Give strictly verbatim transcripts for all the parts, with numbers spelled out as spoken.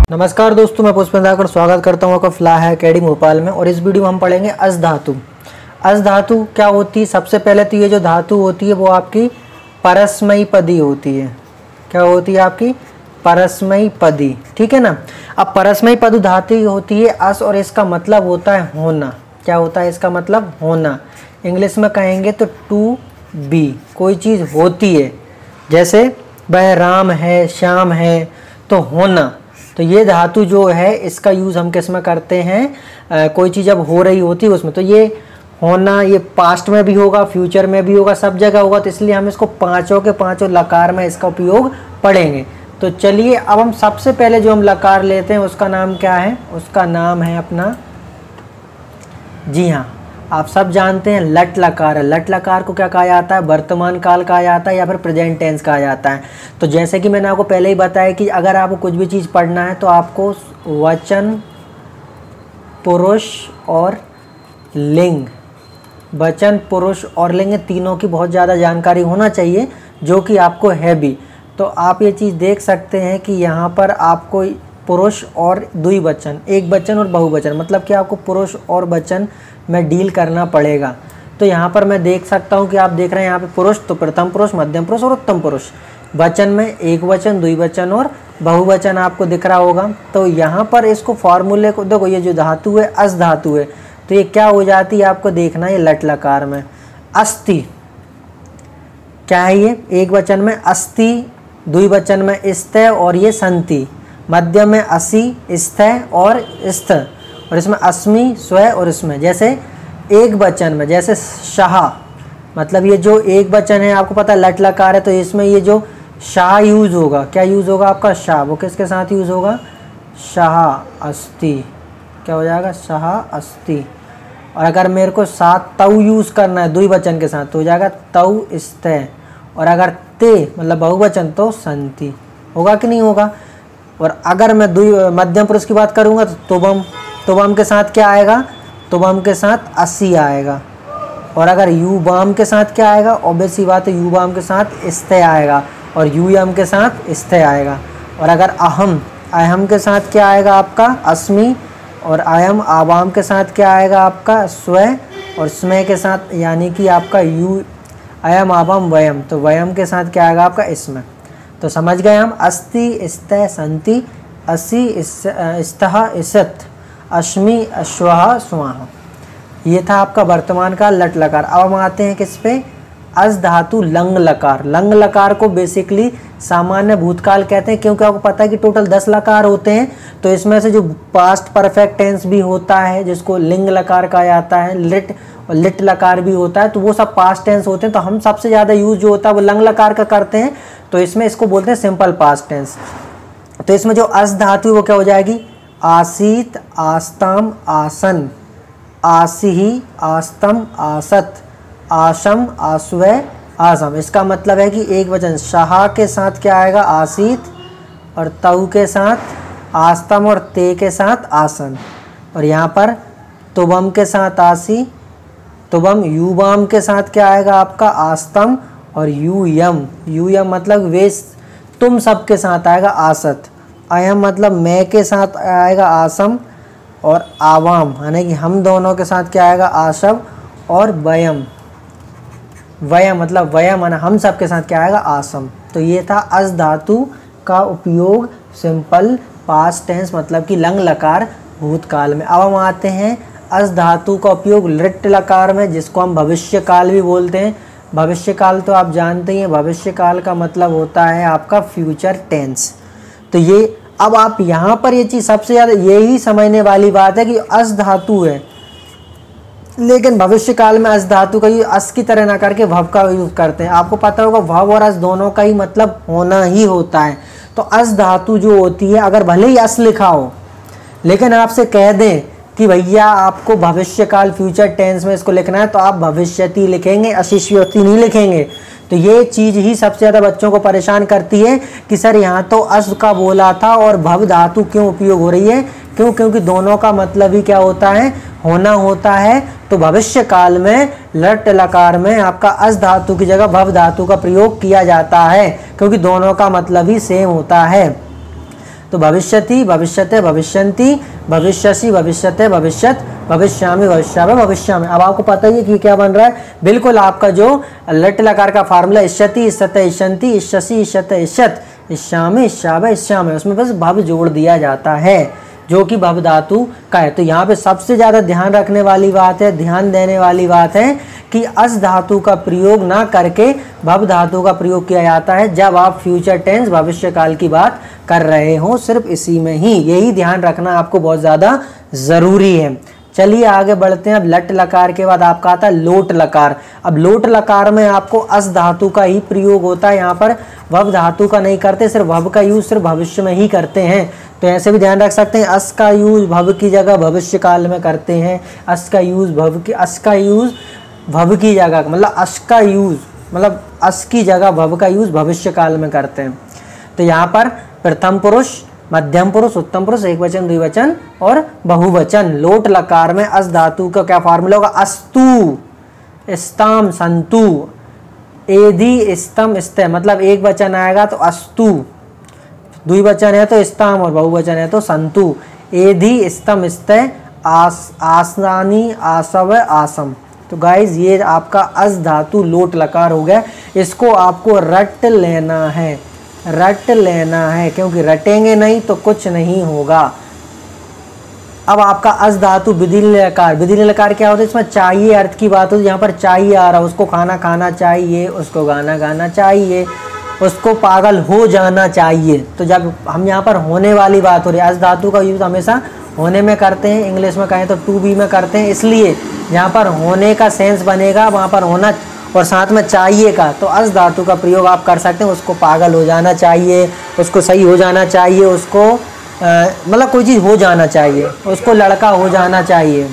नमस्कार दोस्तों, मैं पुष्पेंद्र स्वागत करता हूँ आपका फ्लाह अकेडमी भोपाल में। और इस वीडियो में हम पढ़ेंगे अस धातु। अस धातु क्या होती है? सबसे पहले तो ये जो धातु होती है वो आपकी परस्मयी पदी होती है। क्या होती है? आपकी परस्मयी पदी। ठीक है ना। अब परस्मयी पद धातु होती है अस, और इसका मतलब होता है होना। क्या होता है? इसका मतलब होना। इंग्लिश में कहेंगे तो टू बी, कोई चीज़ होती है। जैसे वह राम है, श्याम है, तो होना। तो ये धातु जो है इसका यूज़ हम किस में करते हैं? आ, कोई चीज़ जब हो रही होती है उसमें। तो ये होना ये पास्ट में भी होगा, फ्यूचर में भी होगा, सब जगह होगा। तो इसलिए हम इसको पांचों के पांचों लकार में इसका उपयोग पढ़ेंगे। तो चलिए अब हम सबसे पहले जो हम लकार लेते हैं उसका नाम क्या है? उसका नाम है अपना, जी हाँ, आप सब जानते हैं लट लकार है। लट लकार को क्या कहा जाता है? वर्तमान काल कहा जाता है या फिर प्रेजेंट टेंस कहा जाता है। तो जैसे कि मैंने आपको पहले ही बताया कि अगर आपको कुछ भी चीज़ पढ़ना है तो आपको वचन, पुरुष और लिंग, वचन, पुरुष और लिंग तीनों की बहुत ज़्यादा जानकारी होना चाहिए, जो कि आपको है भी। तो आप ये चीज़ देख सकते हैं कि यहाँ पर आपको पुरुष और द्विवचन, एक वचन और बहुवचन, मतलब कि आपको पुरुष और वचन में डील करना पड़ेगा। तो यहाँ पर मैं देख सकता हूँ कि आप देख रहे हैं यहाँ पे पुरुष, तो प्रथम पुरुष, मध्यम पुरुष और उत्तम पुरुष। वचन में एक वचन, द्विवचन और बहुवचन आपको दिख रहा होगा। तो यहाँ पर इसको फॉर्मूले को देखो, ये जो धातु है अस धातु है, तो ये क्या हो जाती है आपको देखना है लट लकार में। अस्ति क्या है? ये एक वचन में अस्ति, द्विवचन में स्थ और ये संति, मध्य में असि, स्थ और स्थ, और इसमें अस्मि, स्व और इसमें। जैसे एक वचन में जैसे शाह, मतलब ये जो एक वचन है आपको पता है लट लकार है, तो इसमें ये जो शाह यूज होगा, क्या यूज होगा आपका? शाह। वो किसके साथ यूज होगा? शाह अस्ति। क्या हो जाएगा? शाह अस्ति। और अगर मेरे को साथ तऊ यूज करना है द्विवचन के साथ तो हो जाएगा तऊ स्थ, और अगर ते मतलब बहुवचन तो संति। होगा कि नहीं होगा? और अगर मैं द्वि मध्यम पुरुष की बात करूँगा तो तुबम, तुबम के साथ क्या आएगा? तुबम के साथ अस्सी आएगा। और अगर युबाम के साथ क्या आएगा? ऑब्वियस सी बात है, युबाम के साथ स्थ आएगा, और यूयम के साथ स्थ आएगा। और अगर अहम, अहम के साथ क्या आएगा आपका? अस्मि, और अयम आवाम के साथ क्या आएगा आपका? स्व, और स्मय के साथ यानी कि आपका यू, अयम आवाम वयम, तो वयम के साथ क्या आएगा आपका? इसमें। तो समझ गए हम, अस्ति, स्थ, संति, असि, स्तः, इसत, अश्मि, अश्वः, स्वाहा। ये था आपका वर्तमान का लट लकार। अब हम आते हैं किस पे? अस धातु लंग लकार। लंग लकार को बेसिकली सामान्य भूतकाल कहते हैं, क्योंकि आपको पता है कि टोटल दस लकार होते हैं। तो इसमें से जो पास्ट परफेक्ट टेंस भी होता है जिसको लिंग लकार कहा जाता है, लिट और लिट लकार भी होता है, तो वो सब पास्ट टेंस होते हैं। तो हम सबसे ज़्यादा यूज जो होता है वो लंग लकार का करते हैं। तो इसमें इसको बोलते हैं सिंपल पास्ट टेंस। तो इसमें जो अस धातु वो क्या हो जाएगी? आसीत, आस्ताम, आसन, आसिही, आस्तम, आसत, आशम, आस्वे, आसम। इसका मतलब है कि एक वचन शाह के साथ क्या आएगा? आसीत, और तऊ के साथ आस्तम, और ते के साथ आसन। और यहाँ पर तुबम के साथ आसी, तुबम, युबाम के साथ क्या आएगा आपका? आस्तम, और यूयम, यूयम मतलब वे, तुम सब के साथ आएगा आसत। अयम मतलब मैं के साथ आएगा आसम, और आवाम यानी कि हम दोनों के साथ क्या आएगा? आशव, और वयम, वयम मतलब वयम माना हम सब के साथ क्या आएगा? आसम। तो ये था अस धातु का उपयोग सिंपल पास्ट टेंस मतलब कि लंग लकार भूतकाल में। अब हम आते हैं अस धातु का उपयोग लिट लकार में, जिसको हम भविष्य काल भी बोलते हैं। भविष्य काल तो आप जानते ही हैं, भविष्य काल का मतलब होता है आपका फ्यूचर टेंस। तो ये अब आप यहाँ पर ये चीज़ सबसे ज़्यादा यही समझने वाली बात है कि अस धातु है, लेकिन भविष्य काल में अस धातु का यूज अस की तरह ना करके भव का यूज करते हैं। आपको पता होगा भव और अस दोनों का ही मतलब होना ही होता है। तो अस धातु जो होती है, अगर भले ही अस लिखा हो लेकिन आपसे कह दें कि भैया आपको भविष्य काल फ्यूचर टेंस में इसको लिखना है, तो आप भविष्यति लिखेंगे, अशिष्यति नहीं लिखेंगे। तो ये चीज़ ही सबसे ज़्यादा बच्चों को परेशान करती है कि सर यहाँ तो अस का बोला था और भव धातु क्यों उपयोग हो रही है? क्यों? क्योंकि दोनों का मतलब ही क्या होता है? होना होता है। तो भविष्य काल में लट लकार में आपका अस धातु की जगह भव धातु का प्रयोग किया जाता है, क्योंकि दोनों का मतलब ही सेम होता है। तो भविष्यति, भविष्यते, भविष्यन्ति, भविष्यसि, भविष्यते, भविष्यत, भविष्यामि, भविष्यामि, भविष्यामि। अब आपको पता ही है कि क्या बन रहा है, बिल्कुल आपका जो लट लकार का फार्मूला इष्यति, इष्यते, इष्यन्ति, इष्यसि, इष्यते, इष्यत, इष्यामि, इष्यावै, इष्यामि, उसमें बस भव जोड़ दिया जाता है जो कि भव धातु का है। तो यहाँ पे सबसे ज़्यादा ध्यान रखने वाली बात है, ध्यान देने वाली बात है कि अस धातु का प्रयोग ना करके भव धातु का प्रयोग किया जाता है जब आप फ्यूचर टेंस भविष्य काल की बात कर रहे हो। सिर्फ इसी में ही यही ध्यान रखना आपको बहुत ज़्यादा ज़रूरी है। चलिए आगे बढ़ते हैं। अब लट लकार के बाद आपका आता है लोट लकार। अब लोट लकार में आपको अस धातु का ही प्रयोग होता है, यहाँ पर भव धातु का नहीं करते, सिर्फ भव का यूज सिर्फ भविष्य में ही करते हैं। तो ऐसे भी ध्यान रख सकते हैं, अस का यूज भव की जगह भविष्य काल में करते हैं, अस का यूज भव की अस का यूज भव की जगह मतलब अस का यूज मतलब अस की जगह भव का यूज भविष्य काल में करते हैं। तो यहाँ पर प्रथम पुरुष, मध्यम पुरुष, उत्तम पुरुष, एक वचन, द्विवचन और बहुवचन। लोट लकार में अस धातु का क्या फार्मूला होगा, अस्तु, स्ताम, संतु, एधि, स्तम, स्ते, मतलब एक वचन आएगा तो अस्तु, द्विवचन है तो स्ताम और बहुवचन है तो संतु। एधि, स्तम, स्ते, आस, आसनानी, आसव, आसम। तो गाइज ये आपका अस धातु लोट लकार हो गया। इसको आपको रट लेना है, रट लेना है, क्योंकि रटेंगे नहीं तो कुछ नहीं होगा। अब आपका अस धातु विधिलिंग लकार। विधिलिंग लकार क्या होता है, इसमें चाहिए अर्थ की बात होती है। यहाँ पर चाहिए आ रहा है, उसको खाना खाना चाहिए, उसको गाना गाना चाहिए, उसको पागल हो जाना चाहिए। तो जब हम यहाँ पर होने वाली बात हो रही है, अस धातु का यूज हमेशा होने में करते हैं, इंग्लिश में कहें तो टू बी में करते हैं, इसलिए जहाँ पर होने का सेंस बनेगा वहाँ पर होना और साथ में चाहिए का, तो अस धातु का प्रयोग आप कर सकते हैं। उसको पागल हो जाना चाहिए, उसको सही हो जाना चाहिए, उसको मतलब कोई चीज़ हो जाना चाहिए, उसको लड़का हो जाना चाहिए।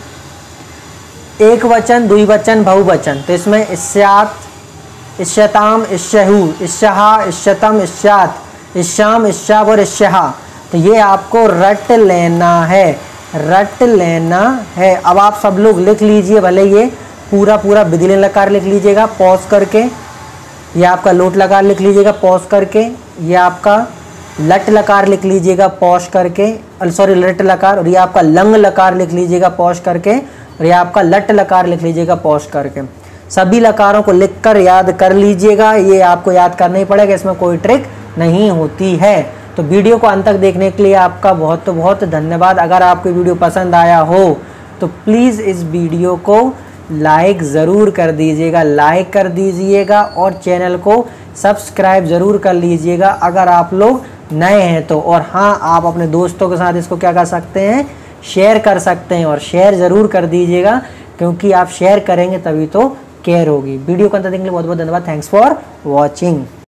एक वचन, द्विवचन, बहुवचन। तो इसमें इष्यात, इष्यताम, इष्यहु, इष्यहा, इष्यतम, इष्यात, इष्याम, इष्याव और इष्यहा। तो ये आपको रट लेना है, रट लेना है। अब आप सब लोग लिख लीजिए, भले ये पूरा पूरा विधिलिंग लकार लिख लीजिएगा पॉज करके, ये आपका लोट लकार लिख लीजिएगा पॉज करके, ये आपका लट लकार लिख लीजिएगा पॉज करके, सॉरी लट लकार, और ये आपका लंग लकार लिख लीजिएगा पॉज करके, और ये आपका लट लकार लिख लीजिएगा पॉज करके। सभी लकारों को लिखकर याद कर लीजिएगा, ये आपको याद करना ही पड़ेगा, इसमें कोई ट्रिक नहीं होती है। तो वीडियो को अंत तक देखने के लिए आपका बहुत बहुत धन्यवाद। अगर आपको वीडियो पसंद आया हो तो प्लीज़ इस वीडियो को लाइक ज़रूर कर दीजिएगा, लाइक कर दीजिएगा और चैनल को सब्सक्राइब ज़रूर कर लीजिएगा अगर आप लोग नए हैं तो। और हाँ, आप अपने दोस्तों के साथ इसको क्या कर सकते हैं, शेयर कर सकते हैं, और शेयर ज़रूर कर दीजिएगा, क्योंकि आप शेयर करेंगे तभी तो केयर होगी। वीडियो को अंत तक देखने के लिए बहुत बहुत धन्यवाद। Thanks for watching.